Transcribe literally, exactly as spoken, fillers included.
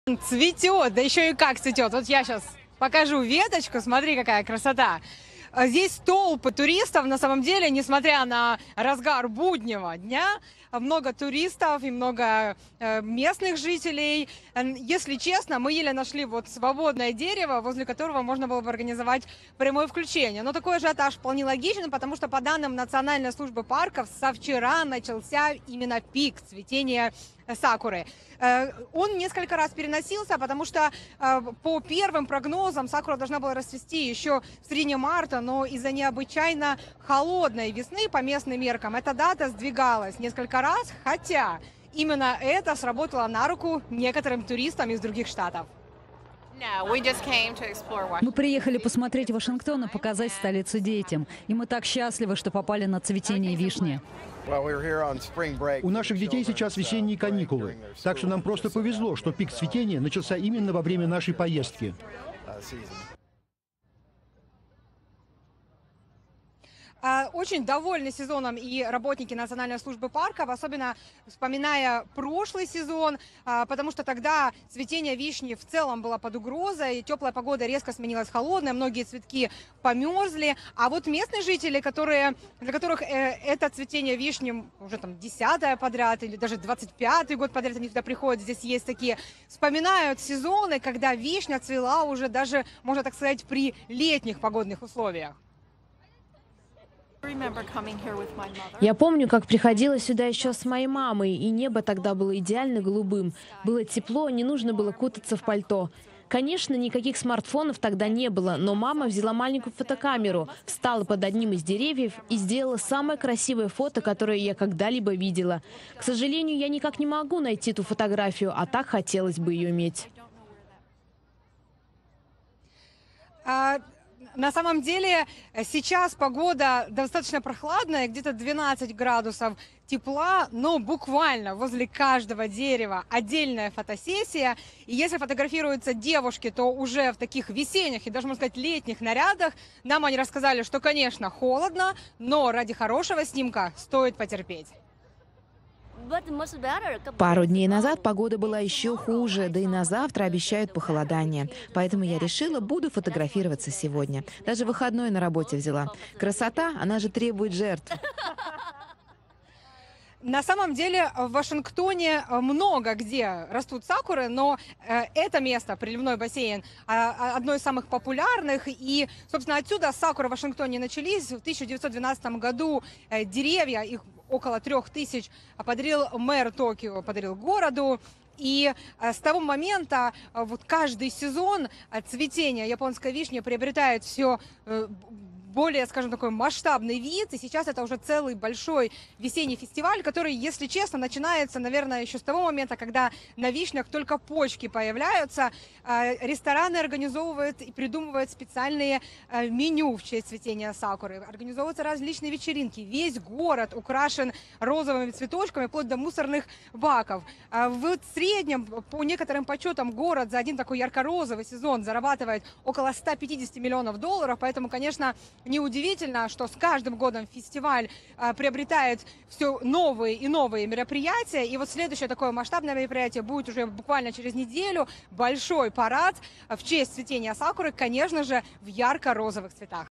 Цветет, да еще и как цветет. Вот я сейчас покажу веточку, смотри, какая красота. А Здесь толпы туристов, на самом деле, несмотря на разгар буднего дня, а, много туристов и много э, местных жителей. Эн, Если честно, мы еле нашли вот свободное дерево, возле которого можно было бы организовать прямое включение. Но такой ажиотаж вполне логичен, потому что по данным Национальной службы парков, со вчера начался именно пик цветения э, сакуры. Э, Он несколько раз переносился, потому что э, по первым прогнозам сакура должна была расцвести еще в середине марта, но из-за необычайно холодной весны по местным меркам эта дата сдвигалась несколько раз, хотя именно это сработало на руку некоторым туристам из других штатов. No, we just came to explore Мы Washington. приехали посмотреть Вашингтон и показать столицу детям. И мы так счастливы, что попали на цветение вишни. У наших детей сейчас весенние каникулы, так что нам просто повезло, что пик цветения начался именно во время нашей поездки. А, Очень довольны сезоном и работники Национальной службы парков, особенно вспоминая прошлый сезон, а, потому что тогда цветение вишни в целом было под угрозой, теплая погода резко сменилась холодной, многие цветки померзли. А вот местные жители, которые, для которых э, это цветение вишни уже там десятое подряд или даже двадцать пятый год подряд они туда приходят, здесь есть такие, вспоминают сезоны, когда вишня цвела уже даже, можно так сказать, при летних погодных условиях. Remember coming here with my mother. Я помню, как приходила сюда еще с моей мамой, и небо тогда было идеально голубым. Было тепло, не нужно было кутаться в пальто. Конечно, никаких смартфонов тогда не было, но мама взяла маленькую фотокамеру, встала под одним из деревьев и сделала самое красивое фото, которое я когда-либо видела. К сожалению, я никак не могу найти эту фотографию, а так хотелось бы ее иметь. А, На самом деле э, сейчас погода достаточно прохладная, где-то двенадцать градусов тепла, но буквально возле каждого дерева отдельная фотосессия. И если фотографируются девушки, то уже в таких весенних и даже, можно сказать, летних нарядах. Нам они рассказали, что, конечно, холодно, но ради хорошего снимка стоит потерпеть. Пару дней назад погода была еще хуже, да и на завтра обещают похолодание. Поэтому я решила, буду фотографироваться сегодня. Даже выходной на работе взяла. Красота, она же требует жертв. На самом деле в Вашингтоне много где растут сакуры, но э, это место, приливной бассейн, а, одно из самых популярных. И, собственно, отсюда сакуры в Вашингтоне начались. В тысяча девятьсот двенадцатом году э, деревья, их около трех тысяч, подарил мэр Токио, подарил городу. И э, с того момента э, вот каждый сезон э, цветения японской вишни приобретает все э, более, скажем, такой масштабный вид. И сейчас это уже целый большой весенний фестиваль, который, если честно, начинается, наверное, еще с того момента, когда на вишнях только почки появляются. Э, Рестораны организовывают и придумывают специальные э, меню в честь цветения сакуры. Организовываются различные вечеринки. Весь город украшен розовыми цветочками, вплоть до мусорных баков. А В среднем, по некоторым подсчетам, город за один такой ярко-розовый сезон зарабатывает около ста пятидесяти миллионов долларов. Поэтому, конечно, неудивительно, что с каждым годом фестиваль а, приобретает все новые и новые мероприятия. И вот следующее такое масштабное мероприятие будет уже буквально через неделю. Большой парад в честь цветения сакуры, конечно же, в ярко-розовых цветах.